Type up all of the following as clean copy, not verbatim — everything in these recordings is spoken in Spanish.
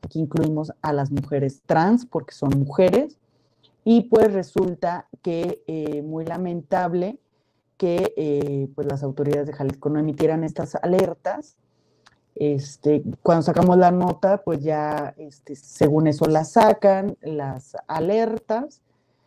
aquí incluimos a las mujeres trans porque son mujeres, y pues resulta que muy lamentable que pues las autoridades de Jalisco no emitieran estas alertas. Cuando sacamos la nota, pues ya según eso las sacan, las alertas,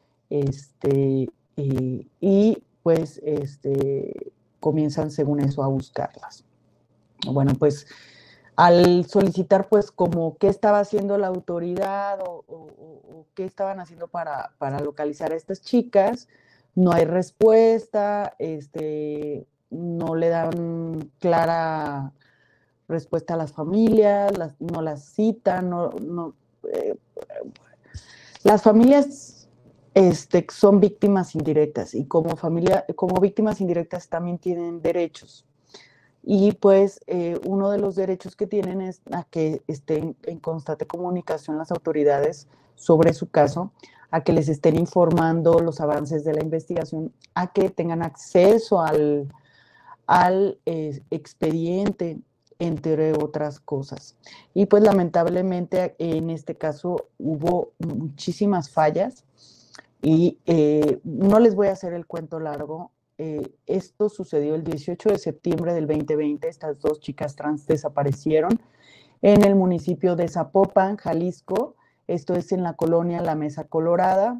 y pues comienzan según eso a buscarlas. Bueno, pues al solicitar pues como qué estaba haciendo la autoridad o qué estaban haciendo para localizar a estas chicas, no hay respuesta, no le dan clara respuesta a las familias, no las citan, eh, las familias son víctimas indirectas y como víctimas indirectas también tienen derechos. Y pues uno de los derechos que tienen es a que estén en constante comunicación las autoridades sobre su caso, a que les estén informando los avances de la investigación, a que tengan acceso al expediente, entre otras cosas. Y pues lamentablemente en este caso hubo muchísimas fallas y no les voy a hacer el cuento largo. Esto sucedió el 18 de septiembre del 2020. Estas dos chicas trans desaparecieron en el municipio de Zapopan, Jalisco. Esto es en la colonia La Mesa Colorada.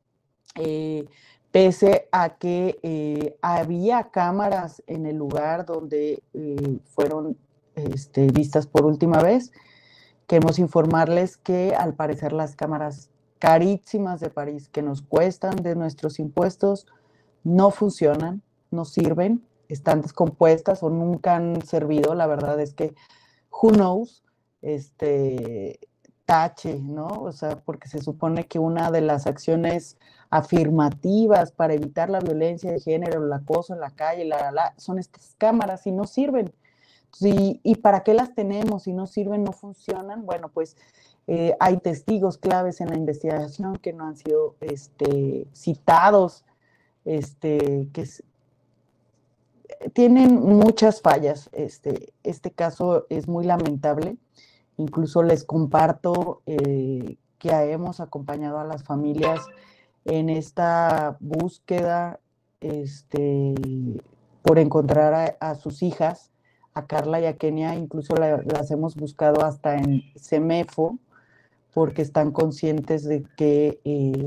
Pese a que había cámaras en el lugar donde fueron vistas por última vez, queremos informarles que al parecer las cámaras carísimas de París que nos cuestan de nuestros impuestos no funcionan, no sirven, están descompuestas o nunca han servido. La verdad es que who knows, tache, ¿no? O sea, porque se supone que una de las acciones afirmativas para evitar la violencia de género, el acoso en la calle, son estas cámaras y no sirven. ¿Y para qué las tenemos? Si no sirven, no funcionan. Bueno, pues hay testigos claves en la investigación que no han sido citados, tienen muchas fallas. Este caso es muy lamentable. Incluso les comparto que hemos acompañado a las familias en esta búsqueda por encontrar a sus hijas, a Carla y a Kenia. Incluso las hemos buscado hasta en CEMEFO, porque están conscientes de que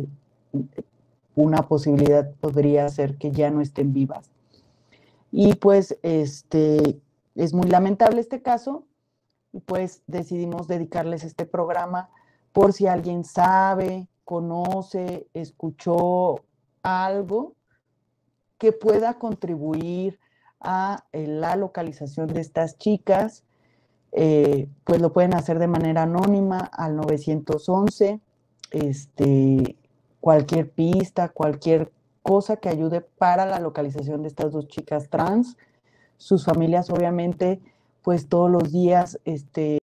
una posibilidad podría ser que ya no estén vivas. Y pues es muy lamentable este caso, y pues decidimos dedicarles este programa por si alguien sabe, conoce, escuchó algo que pueda contribuir a la localización de estas chicas. Pues lo pueden hacer de manera anónima al 911. Cualquier pista, cualquier cosa que ayude para la localización de estas dos chicas trans. Sus familias obviamente pues todos los días